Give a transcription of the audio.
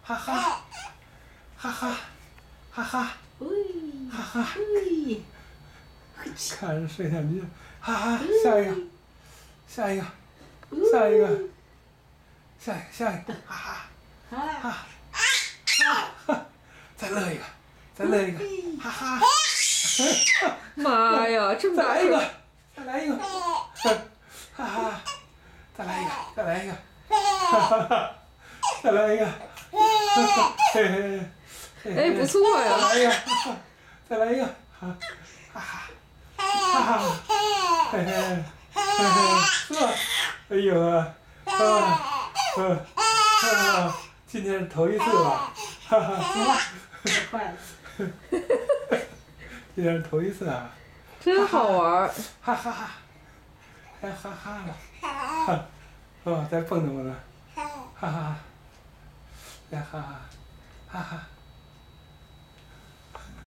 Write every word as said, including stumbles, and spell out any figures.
哈哈，哈哈，哈哈，哈哈，看着睡前觉，哈哈，下一个，下一个，下一个，下一个，下一个，哈哈，哈哈，哈，再乐一个，再乐一个，哈哈， 妈呀，这么大再来一个，再来一个，哈哈，再来一个，再来一个，哈哈，再来一个，嘿嘿。 哎，不错呀！ 再来一个，再来一个，哈，哈哈，哈哈，嘿嘿，嘿嘿，是，哎呦啊，啊，啊，啊，今天是头一次吧，哈哈， 行了，快了。 今天是头一次啊， 真好玩， 哈哈哈，还哈哈了，哈，哦，再蹦跶蹦跶，哈哈，再哈哈，哈哈。